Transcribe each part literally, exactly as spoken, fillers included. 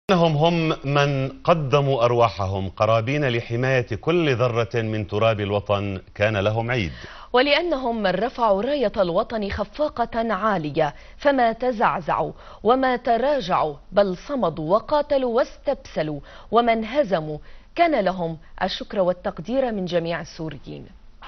إنهم هم من قدموا أرواحهم قرابين لحماية كل ذرة من تراب الوطن كان لهم عيد، ولأنهم من رفعوا راية الوطن خفاقة عالية فما تزعزعوا وما تراجعوا، بل صمدوا وقاتلوا واستبسلوا، ومن هزموا كان لهم الشكر والتقدير من جميع السوريين.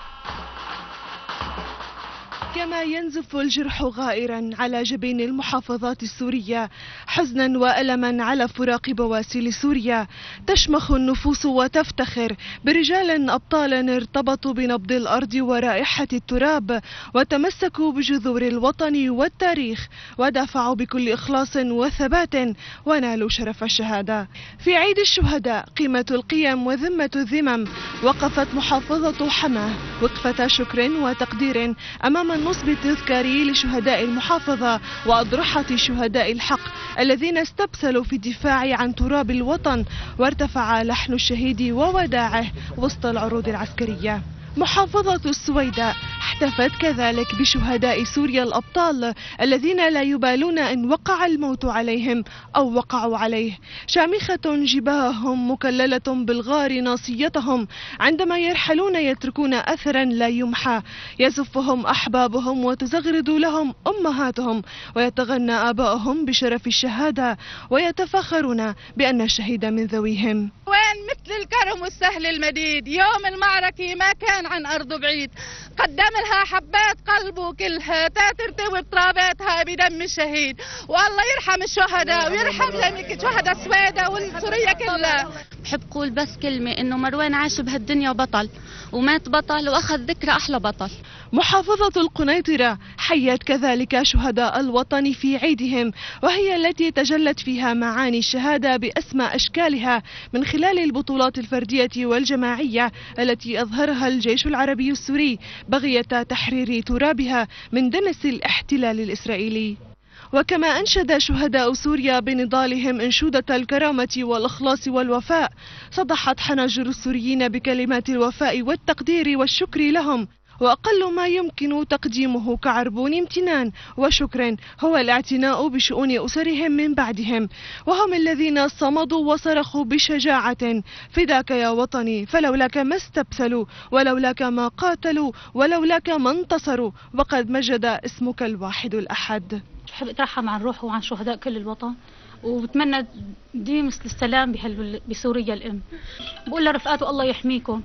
كما ينزف الجرح غائرا على جبين المحافظات السورية حزنا وألما على فراق بواسل سوريا، تشمخ النفوس وتفتخر برجال أبطال ارتبطوا بنبض الأرض ورائحة التراب، وتمسكوا بجذور الوطن والتاريخ، ودافعوا بكل إخلاص وثبات ونالوا شرف الشهادة. في عيد الشهداء قيمة القيم وذمة الذمم، وقفت محافظة حماه وقفة شكر وتقدير أمام النصب التذكاري لشهداء المحافظة وأضرحة شهداء الحق الذين استبسلوا في الدفاع عن تراب الوطن، وارتفع لحن الشهيد ووداعه وسط العروض العسكرية. محافظة السويداء احتفت كذلك بشهداء سوريا الأبطال الذين لا يبالون إن وقع الموت عليهم أو وقعوا عليه، شامخة جباههم مكللة بالغار ناصيتهم، عندما يرحلون يتركون أثرا لا يمحى، يزفهم أحبابهم وتزغرد لهم أمهاتهم، ويتغنى آباؤهم بشرف الشهادة، ويتفاخرون بأن الشهيد من ذويهم. وين مثل الكرم والسهل المديد، يوم المعركة ما كان عن أرضه بعيد، قدم لها حبات قلبه كلها ترتوي بتراباتها بدم الشهيد، والله يرحم الشهداء ويرحم شهداء السويداء والسورية كلها. بحب قول بس كلمة إنه مروان عاش بهالدنيا بطل ومات بطل وأخذ ذكرى أحلى بطل. محافظة القنيطرة حيت كذلك شهداء الوطن في عيدهم، وهي التي تجلت فيها معاني الشهادة بأسمى أشكالها من خلال البطولات الفردية والجماعية التي أظهرها الجيش العربي السوري بغية تحرير ترابها من دنس الاحتلال الإسرائيلي. وكما أنشد شهداء سوريا بنضالهم أنشودة الكرامة والإخلاص والوفاء، صدحت حناجر السوريين بكلمات الوفاء والتقدير والشكر لهم، وأقل ما يمكن تقديمه كعربون امتنان وشكر هو الاعتناء بشؤون أسرهم من بعدهم، وهم الذين صمدوا وصرخوا بشجاعة: فداك يا وطني، فلولاك ما استبسلوا، ولولاك ما قاتلوا، ولولاك ما انتصروا، وقد مجد اسمك الواحد الأحد. بحب اترحم عن روحه وعن شهداء كل الوطن، وبتمنى ديم السلام بسوريا الأم. بقول لرفقاته الله يحميكم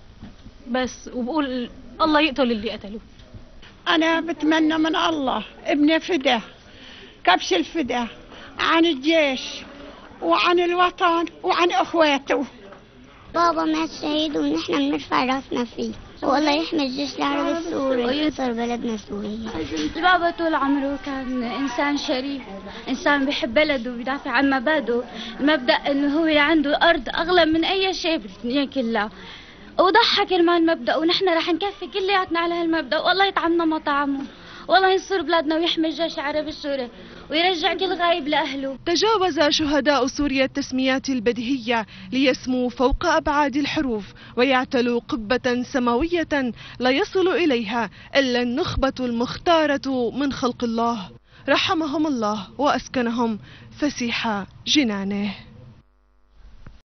بس، وبقول الله يقتل اللي قتلوه. أنا بتمنى من الله ابني فدا كبش الفدا عن الجيش وعن الوطن وعن أخواته. بابا مات شهيد ونحن بنرفع راسنا فيه، والله يحمي الجيش العربي السوري وينصر بلدنا سوريا. البابا طول عمره كان إنسان شريف، إنسان بيحب بلده وبيدافع عن مبادئه، المبدأ إنه هو عنده الأرض أغلى من أي شيء بالدنيا كلها، وضحى كرمال مبدأ، ونحن رح نكفي كلياتنا على هالمبدأ، والله يطعمنا ما طعمه، والله ينصر بلادنا ويحمي الجيش العربي السوري ويرجع كل غايب لأهله. تجاوز شهداء سوريا التسميات البديهية ليسموا فوق أبعاد الحروف، ويعتلوا قبة سماوية لا يصل إليها إلا النخبة المختارة من خلق الله، رحمهم الله وأسكنهم فسيح جنانه.